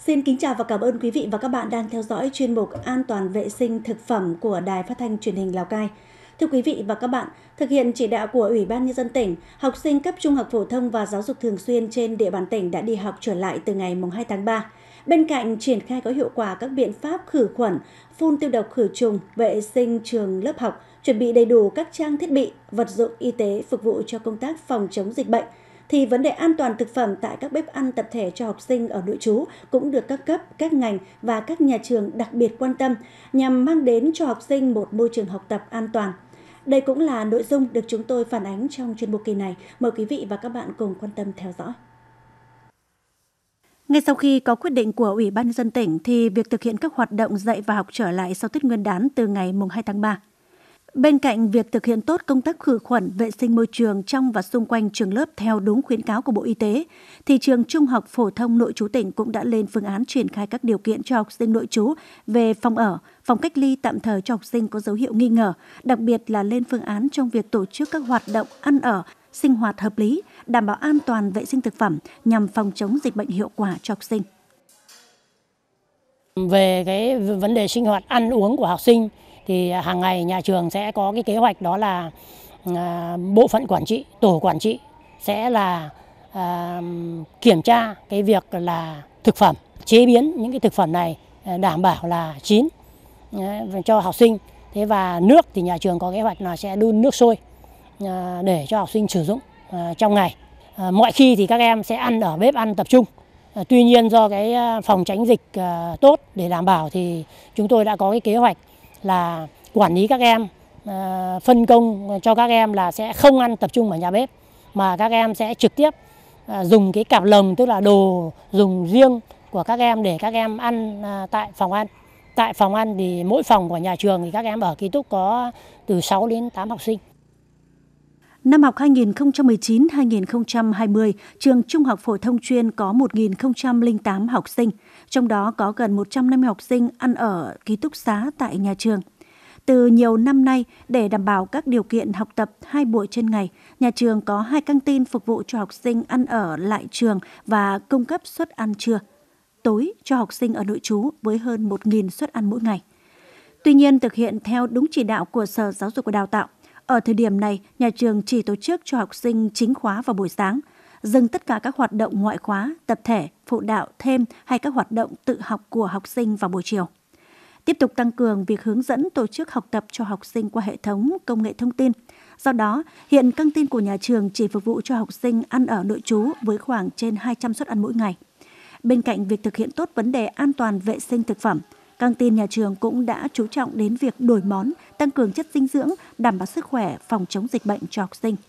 Xin kính chào và cảm ơn quý vị và các bạn đang theo dõi chuyên mục An toàn vệ sinh thực phẩm của Đài Phát thanh Truyền hình Lào Cai. Thưa quý vị và các bạn, thực hiện chỉ đạo của Ủy ban Nhân dân tỉnh, học sinh cấp trung học phổ thông và giáo dục thường xuyên trên địa bàn tỉnh đã đi học trở lại từ ngày 2 tháng 3. Bên cạnh triển khai có hiệu quả các biện pháp khử khuẩn, phun tiêu độc khử trùng, vệ sinh trường lớp học, chuẩn bị đầy đủ các trang thiết bị, vật dụng y tế phục vụ cho công tác phòng chống dịch bệnh, thì vấn đề an toàn thực phẩm tại các bếp ăn tập thể cho học sinh ở nội trú cũng được các cấp, các ngành và các nhà trường đặc biệt quan tâm nhằm mang đến cho học sinh một môi trường học tập an toàn. Đây cũng là nội dung được chúng tôi phản ánh trong chuyên mục kỳ này. Mời quý vị và các bạn cùng quan tâm theo dõi. Ngay sau khi có quyết định của Ủy ban Nhân dân tỉnh thì việc thực hiện các hoạt động dạy và học trở lại sau Tết Nguyên đán từ ngày 2 tháng 3. Bên cạnh việc thực hiện tốt công tác khử khuẩn, vệ sinh môi trường trong và xung quanh trường lớp theo đúng khuyến cáo của Bộ Y tế, thì trường Trung học phổ thông nội trú tỉnh cũng đã lên phương án triển khai các điều kiện cho học sinh nội trú về phòng ở, phòng cách ly tạm thời cho học sinh có dấu hiệu nghi ngờ, đặc biệt là lên phương án trong việc tổ chức các hoạt động ăn ở, sinh hoạt hợp lý, đảm bảo an toàn vệ sinh thực phẩm nhằm phòng chống dịch bệnh hiệu quả cho học sinh. Về cái vấn đề sinh hoạt ăn uống của học sinh thì hàng ngày nhà trường sẽ có cái kế hoạch, đó là bộ phận quản trị, tổ quản trị sẽ là kiểm tra cái việc là thực phẩm, chế biến những cái thực phẩm này đảm bảo là chín cho học sinh. Thế và nước thì nhà trường có kế hoạch là sẽ đun nước sôi để cho học sinh sử dụng trong ngày. Mọi khi thì các em sẽ ăn ở bếp ăn tập trung. Tuy nhiên do cái phòng tránh dịch tốt để đảm bảo thì chúng tôi đã có cái kế hoạch là quản lý các em, phân công cho các em là sẽ không ăn tập trung ở nhà bếp, mà các em sẽ trực tiếp dùng cái cặp lồng, tức là đồ dùng riêng của các em để các em ăn tại phòng ăn. Tại phòng ăn thì mỗi phòng của nhà trường thì các em ở ký túc có từ 6 đến 8 học sinh. Năm học 2019-2020, trường Trung học phổ thông chuyên có 1.008 học sinh, trong đó có gần 150 học sinh ăn ở ký túc xá tại nhà trường. Từ nhiều năm nay, để đảm bảo các điều kiện học tập 2 buổi trên ngày, nhà trường có 2 căng tin phục vụ cho học sinh ăn ở lại trường và cung cấp suất ăn trưa, tối cho học sinh ở nội trú với hơn 1.000 suất ăn mỗi ngày. Tuy nhiên, thực hiện theo đúng chỉ đạo của Sở Giáo dục và Đào tạo, ở thời điểm này, nhà trường chỉ tổ chức cho học sinh chính khóa vào buổi sáng, dừng tất cả các hoạt động ngoại khóa, tập thể, phụ đạo thêm hay các hoạt động tự học của học sinh vào buổi chiều. Tiếp tục tăng cường việc hướng dẫn tổ chức học tập cho học sinh qua hệ thống công nghệ thông tin. Do đó, hiện căng tin của nhà trường chỉ phục vụ cho học sinh ăn ở nội trú với khoảng trên 200 suất ăn mỗi ngày. Bên cạnh việc thực hiện tốt vấn đề an toàn vệ sinh thực phẩm, căng tin nhà trường cũng đã chú trọng đến việc đổi món, tăng cường chất dinh dưỡng, đảm bảo sức khỏe, phòng chống dịch bệnh cho học sinh.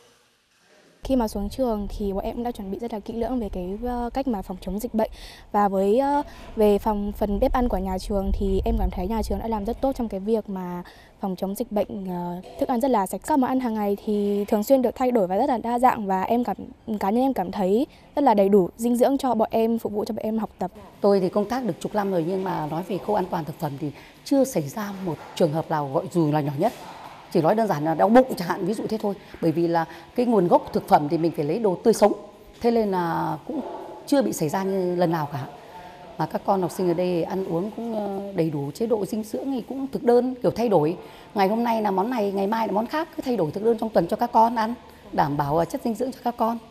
Khi mà xuống trường thì bọn em đã chuẩn bị rất là kỹ lưỡng về cái cách mà phòng chống dịch bệnh, và về phần bếp ăn của nhà trường thì em cảm thấy nhà trường đã làm rất tốt trong cái việc mà phòng chống dịch bệnh, thức ăn rất là sạch. Các món ăn hàng ngày thì thường xuyên được thay đổi và rất là đa dạng, và cá nhân em cảm thấy rất là đầy đủ dinh dưỡng cho bọn em, phục vụ cho bọn em học tập. Tôi thì công tác được chục năm rồi, nhưng mà nói về khâu an toàn thực phẩm thì chưa xảy ra một trường hợp nào gọi dù là nhỏ nhất. Chỉ nói đơn giản là đau bụng chẳng hạn, ví dụ thế thôi. Bởi vì là cái nguồn gốc thực phẩm thì mình phải lấy đồ tươi sống. Thế nên là cũng chưa bị xảy ra như lần nào cả. Mà các con học sinh ở đây ăn uống cũng đầy đủ chế độ dinh dưỡng, thì cũng thực đơn kiểu thay đổi. Ngày hôm nay là món này, ngày mai là món khác, cứ thay đổi thực đơn trong tuần cho các con ăn, đảm bảo chất dinh dưỡng cho các con.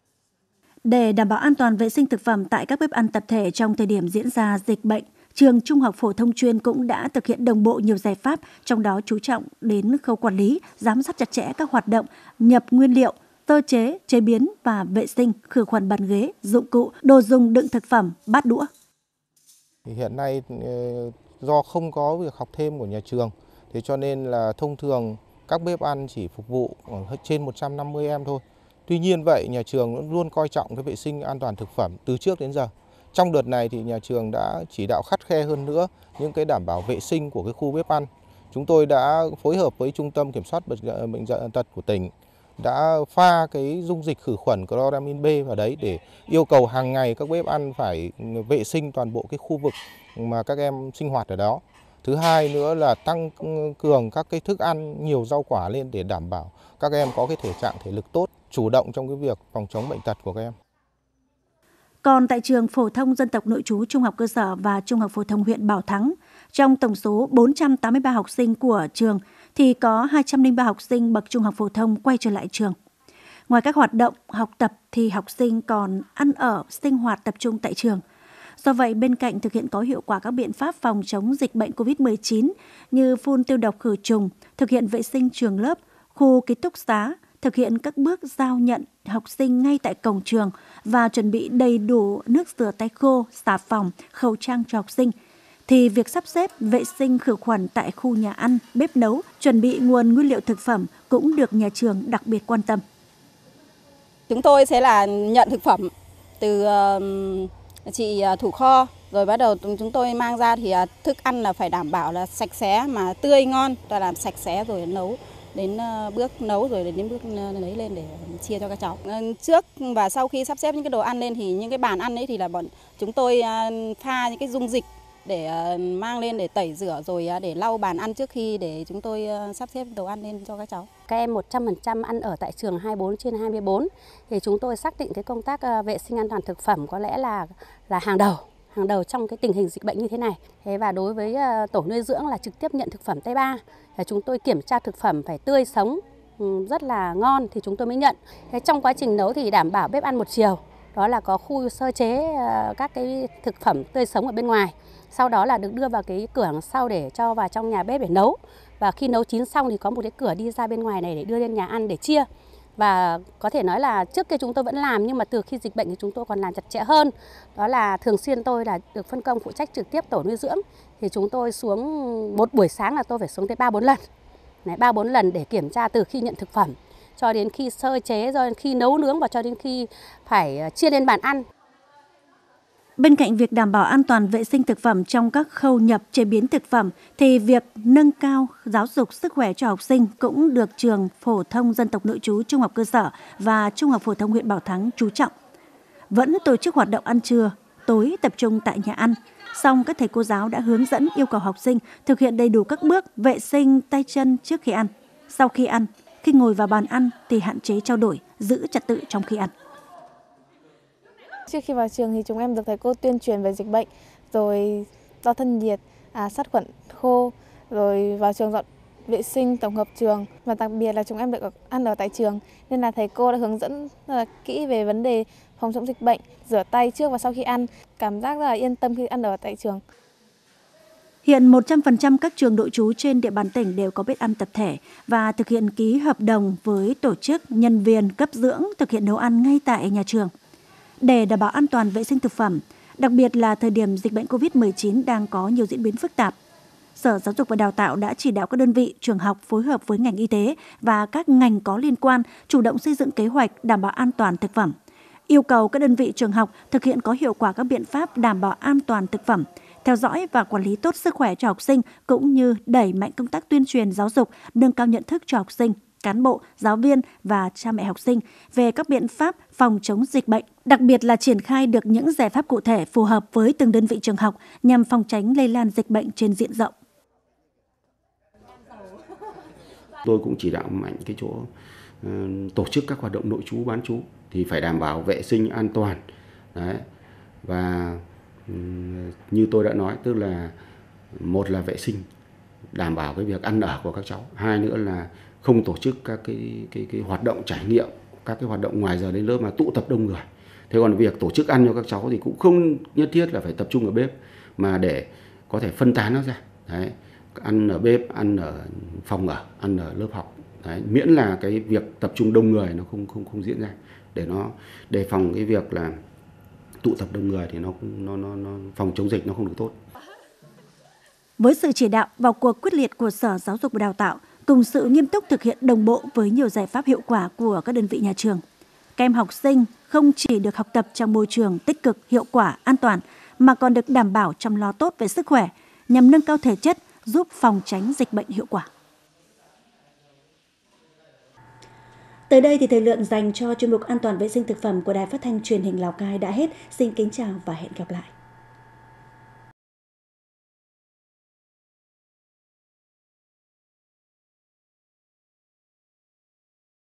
Để đảm bảo an toàn vệ sinh thực phẩm tại các bếp ăn tập thể trong thời điểm diễn ra dịch bệnh, trường Trung học phổ thông chuyên cũng đã thực hiện đồng bộ nhiều giải pháp, trong đó chú trọng đến khâu quản lý, giám sát chặt chẽ các hoạt động nhập nguyên liệu, sơ chế, chế biến và vệ sinh, khử khuẩn bàn ghế, dụng cụ, đồ dùng đựng thực phẩm, bát đũa. Hiện nay do không có việc học thêm của nhà trường, thế cho nên là thông thường các bếp ăn chỉ phục vụ trên 150 em thôi. Tuy nhiên vậy, nhà trường luôn coi trọng cái vệ sinh an toàn thực phẩm từ trước đến giờ. Trong đợt này thì nhà trường đã chỉ đạo khắt khe hơn nữa những cái đảm bảo vệ sinh của cái khu bếp ăn. Chúng tôi đã phối hợp với Trung tâm Kiểm soát Bệnh tật của tỉnh, đã pha cái dung dịch khử khuẩn chloramin B vào đấy để yêu cầu hàng ngày các bếp ăn phải vệ sinh toàn bộ cái khu vực mà các em sinh hoạt ở đó. Thứ hai nữa là tăng cường các cái thức ăn nhiều rau quả lên để đảm bảo các em có cái thể trạng thể lực tốt, chủ động trong cái việc phòng chống bệnh tật của các em. Còn tại trường phổ thông dân tộc nội trú trung học cơ sở và trung học phổ thông huyện Bảo Thắng, trong tổng số 483 học sinh của trường thì có 203 học sinh bậc trung học phổ thông quay trở lại trường. Ngoài các hoạt động học tập thì học sinh còn ăn ở, sinh hoạt tập trung tại trường. Do vậy, bên cạnh thực hiện có hiệu quả các biện pháp phòng chống dịch bệnh COVID-19 như phun tiêu độc khử trùng, thực hiện vệ sinh trường lớp, khu ký túc xá, thực hiện các bước giao nhận học sinh ngay tại cổng trường và chuẩn bị đầy đủ nước rửa tay khô, xà phòng, khẩu trang cho học sinh, thì việc sắp xếp vệ sinh khử khuẩn tại khu nhà ăn, bếp nấu, chuẩn bị nguồn nguyên liệu thực phẩm cũng được nhà trường đặc biệt quan tâm. Chúng tôi sẽ là nhận thực phẩm từ chị thủ kho, rồi bắt đầu chúng tôi mang ra thì thức ăn là phải đảm bảo là sạch sẽ mà tươi ngon, ta làm sạch sẽ rồi nấu đến bước nấu rồi đến bước lấy lên để chia cho các cháu. Trước và sau khi sắp xếp những cái đồ ăn lên thì những cái bàn ăn ấy thì là bọn chúng tôi pha những cái dung dịch để mang lên để tẩy rửa rồi để lau bàn ăn trước khi để chúng tôi sắp xếp đồ ăn lên cho các cháu. Các em 100% ăn ở tại trường 24/24 thì chúng tôi xác định cái công tác vệ sinh an toàn thực phẩm có lẽ là hàng đầu trong cái tình hình dịch bệnh như thế này. Và đối với tổ nuôi dưỡng là trực tiếp nhận thực phẩm tay ba, chúng tôi kiểm tra thực phẩm phải tươi sống, rất là ngon thì chúng tôi mới nhận. Trong quá trình nấu thì đảm bảo bếp ăn một chiều, đó là có khu sơ chế các cái thực phẩm tươi sống ở bên ngoài. Sau đó là được đưa vào cái cửa đằng sau để cho vào trong nhà bếp để nấu. Và khi nấu chín xong thì có một cái cửa đi ra bên ngoài này để đưa lên nhà ăn để chia. Và có thể nói là trước kia chúng tôi vẫn làm, nhưng mà từ khi dịch bệnh thì chúng tôi còn làm chặt chẽ hơn. Đó là thường xuyên tôi là được phân công phụ trách trực tiếp tổ nuôi dưỡng. Thì chúng tôi xuống một buổi sáng là tôi phải xuống tới 3-4 lần. 3-4 lần để kiểm tra từ khi nhận thực phẩm cho đến khi sơ chế, rồi khi nấu nướng và cho đến khi phải chia lên bàn ăn. Bên cạnh việc đảm bảo an toàn vệ sinh thực phẩm trong các khâu nhập chế biến thực phẩm, thì việc nâng cao giáo dục sức khỏe cho học sinh cũng được trường phổ thông dân tộc nội trú trung học cơ sở và trung học phổ thông huyện Bảo Thắng chú trọng. Vẫn tổ chức hoạt động ăn trưa, tối tập trung tại nhà ăn, song các thầy cô giáo đã hướng dẫn yêu cầu học sinh thực hiện đầy đủ các bước vệ sinh tay chân trước khi ăn, sau khi ăn, khi ngồi vào bàn ăn thì hạn chế trao đổi, giữ trật tự trong khi ăn. Trước khi vào trường thì chúng em được thầy cô tuyên truyền về dịch bệnh, rồi đo thân nhiệt, sát khuẩn khô, rồi vào trường dọn vệ sinh tổng hợp trường, và đặc biệt là chúng em được ăn ở tại trường nên là thầy cô đã hướng dẫn rất là kỹ về vấn đề phòng chống dịch bệnh, rửa tay trước và sau khi ăn, cảm giác rất là yên tâm khi ăn ở tại trường. Hiện 100% các trường nội trú trên địa bàn tỉnh đều có bếp ăn tập thể và thực hiện ký hợp đồng với tổ chức, nhân viên, cấp dưỡng thực hiện nấu ăn ngay tại nhà trường. Để đảm bảo an toàn vệ sinh thực phẩm, đặc biệt là thời điểm dịch bệnh COVID-19 đang có nhiều diễn biến phức tạp, Sở Giáo dục và Đào tạo đã chỉ đạo các đơn vị, trường học phối hợp với ngành y tế và các ngành có liên quan chủ động xây dựng kế hoạch đảm bảo an toàn thực phẩm. Yêu cầu các đơn vị trường học thực hiện có hiệu quả các biện pháp đảm bảo an toàn thực phẩm, theo dõi và quản lý tốt sức khỏe cho học sinh, cũng như đẩy mạnh công tác tuyên truyền giáo dục, nâng cao nhận thức cho học sinh, cán bộ, giáo viên và cha mẹ học sinh về các biện pháp phòng chống dịch bệnh, đặc biệt là triển khai được những giải pháp cụ thể phù hợp với từng đơn vị trường học nhằm phòng tránh lây lan dịch bệnh trên diện rộng. Tôi cũng chỉ đạo mạnh cái chỗ tổ chức các hoạt động nội trú bán trú thì phải đảm bảo vệ sinh an toàn. Đấy. Và như tôi đã nói, tức là một là vệ sinh, đảm bảo cái việc ăn ở của các cháu, hai nữa là không tổ chức các cái hoạt động trải nghiệm, các cái hoạt động ngoài giờ đến lớp mà tụ tập đông người. Thế còn việc tổ chức ăn cho các cháu thì cũng không nhất thiết là phải tập trung ở bếp, mà để có thể phân tán nó ra. Đấy. Ăn ở bếp, ăn ở phòng ở, ăn ở lớp học. Đấy. Miễn là cái việc tập trung đông người nó không diễn ra, để nó đề phòng cái việc là tụ tập đông người thì nó phòng chống dịch nó không được tốt. Với sự chỉ đạo vào cuộc quyết liệt của Sở Giáo dục và Đào tạo, cùng sự nghiêm túc thực hiện đồng bộ với nhiều giải pháp hiệu quả của các đơn vị nhà trường, các em học sinh không chỉ được học tập trong môi trường tích cực, hiệu quả, an toàn, mà còn được đảm bảo chăm lo tốt về sức khỏe, nhằm nâng cao thể chất, giúp phòng tránh dịch bệnh hiệu quả. Tới đây thì thời lượng dành cho chuyên mục An toàn vệ sinh thực phẩm của Đài Phát thanh Truyền hình Lào Cai đã hết. Xin kính chào và hẹn gặp lại.